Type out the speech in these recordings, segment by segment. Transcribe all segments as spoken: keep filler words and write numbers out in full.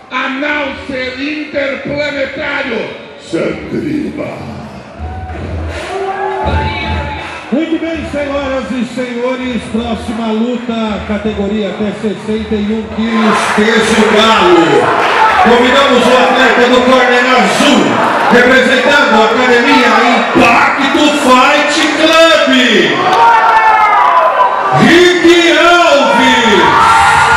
announcer interplanetário Santriba. Muito bem, senhoras e senhores, próxima luta, categoria até sessenta e um quilos, peso galo. Convidamos o atleta do corner azul, representando a academia Impacto Fight Club, Rick Alves.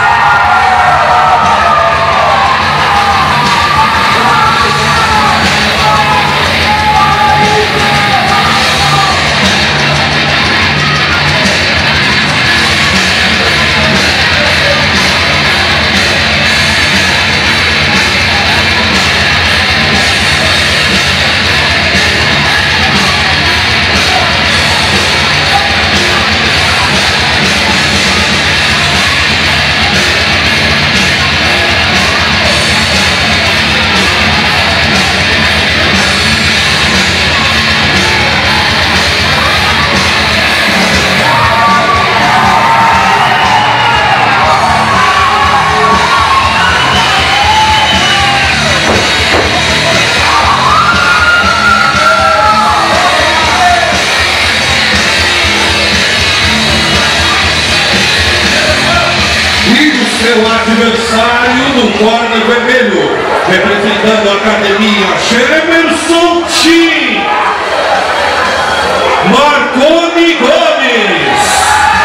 Seu adversário no corner vermelho, representando a academia Shemerson Tim, Marconi Gomes.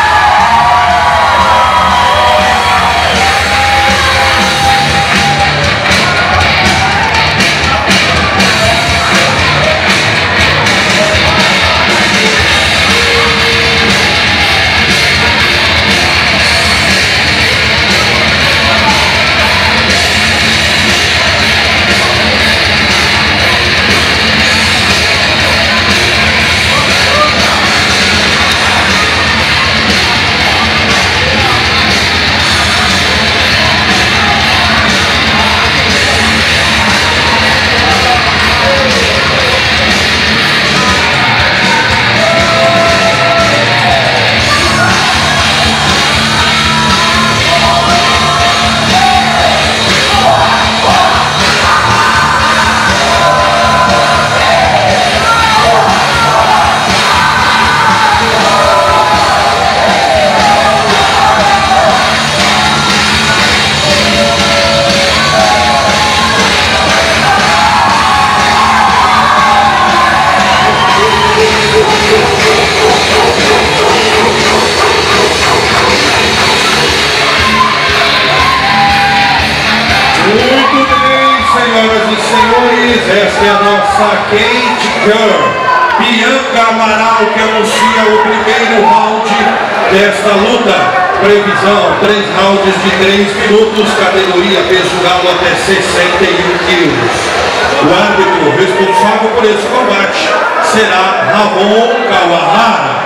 Esta é a nossa Cage Girl, Bianca Amaral, que anuncia o primeiro round desta luta. Previsão, três rounds de três minutos, categoria peso galo até sessenta e um quilos. O árbitro responsável por esse combate será Ramon Kawahara.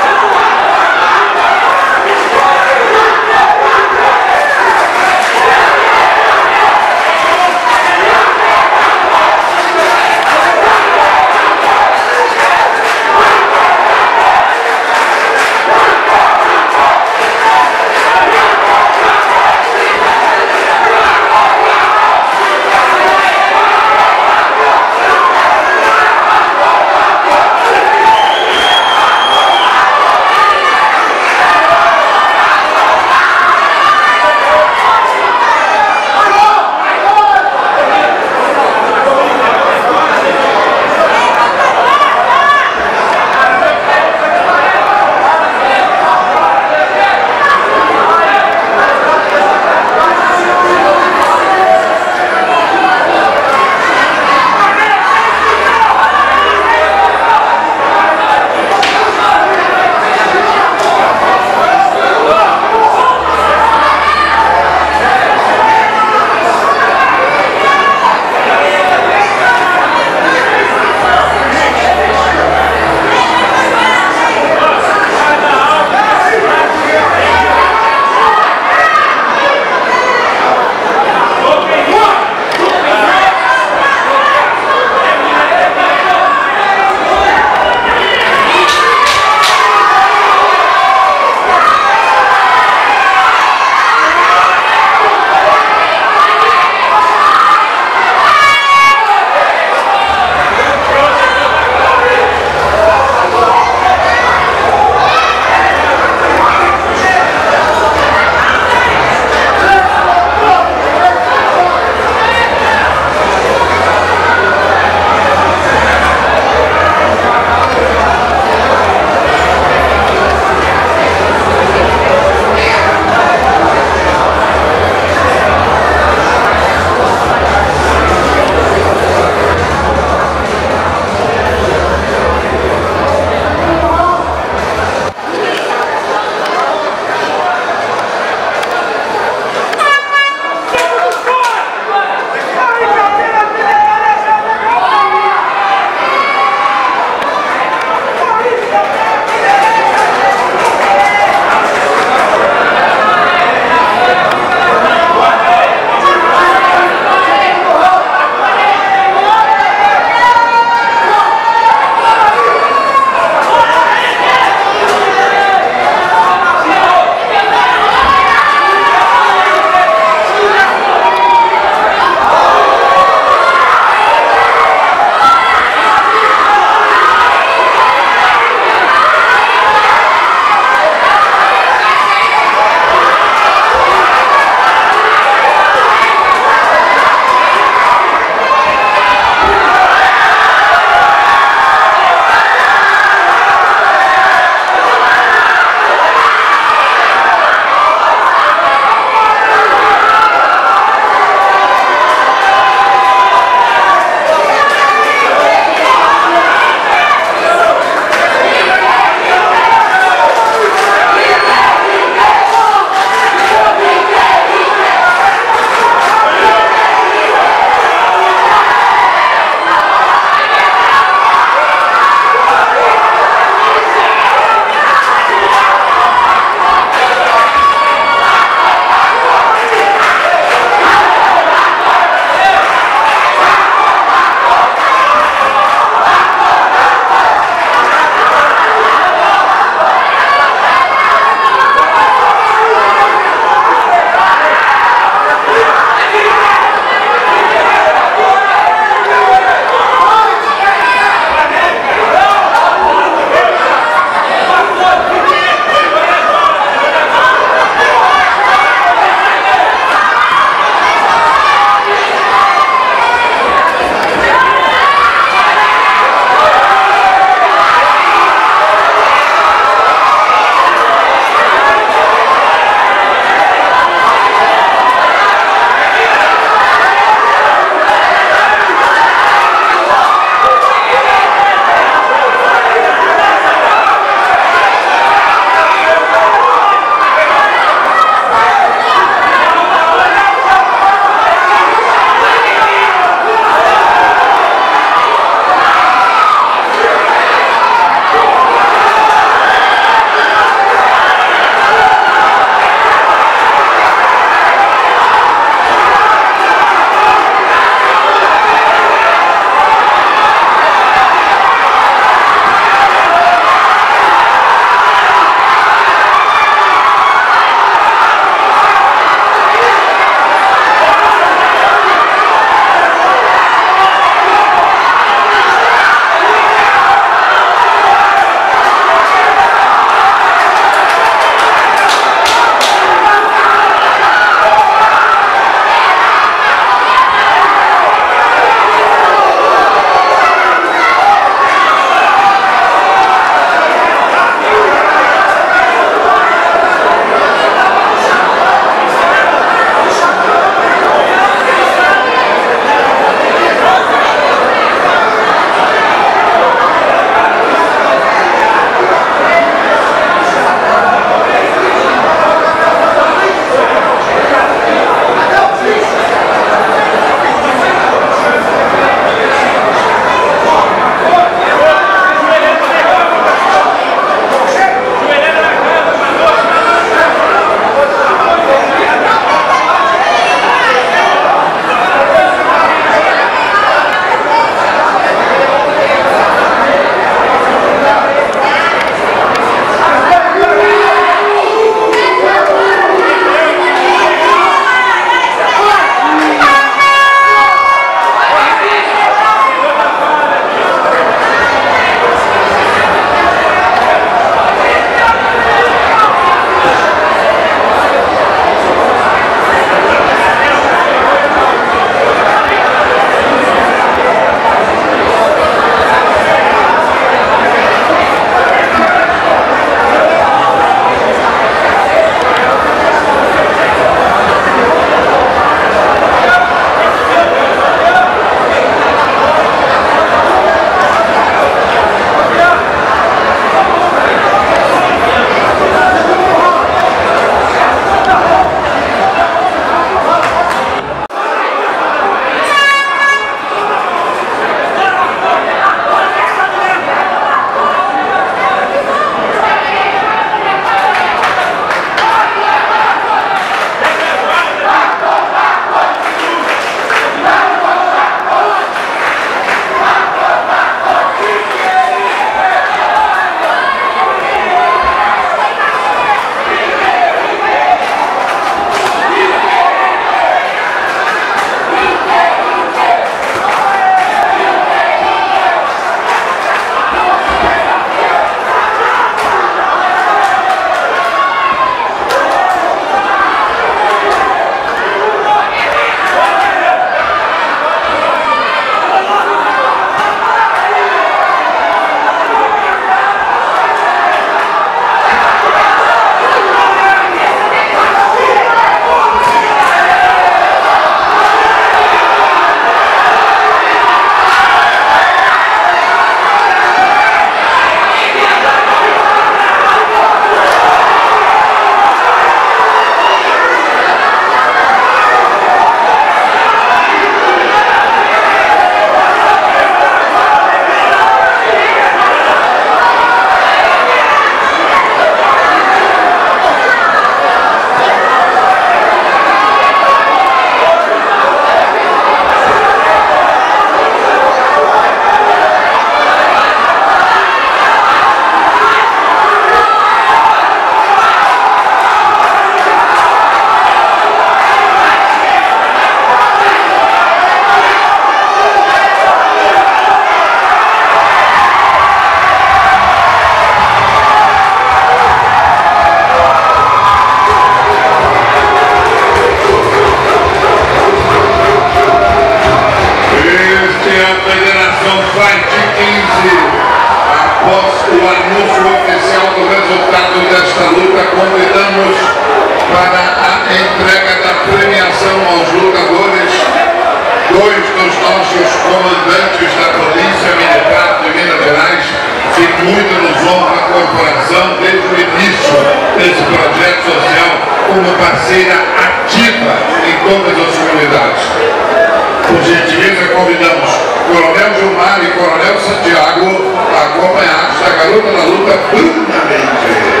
Após o anúncio oficial do resultado desta luta, convidamos para a entrega da premiação aos lutadores dois dos nossos comandantes da Polícia Militar de Minas Gerais, que muito nos honra a corporação desde o início desse projeto social como parceira ativa em todas as comunidades. Por gentileza, convidamos Coronel Gilmar e Coronel Santiago, acompanhados da garota da luta, Bruna Mendes.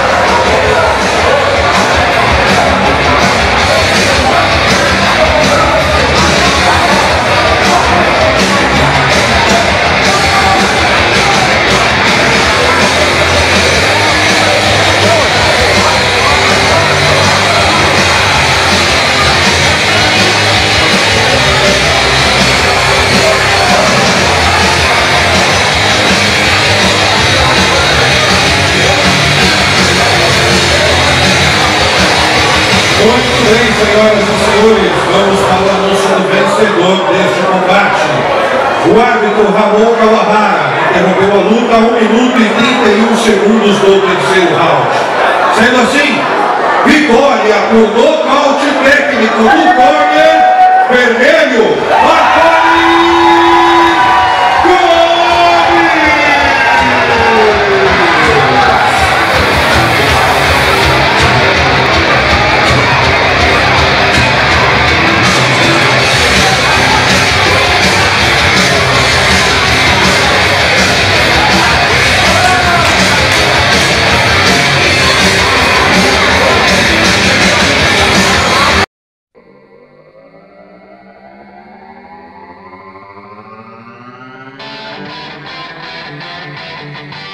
Muito bem, senhoras e senhores, vamos para o anúncio do vencedor deste combate. O árbitro Ramon Kawahara interrompeu a luta a um minuto e trinta e um segundos do terceiro round. Sendo assim, vitória por nocaute técnico do corner vermelho, Marconi Gomes! Thank you.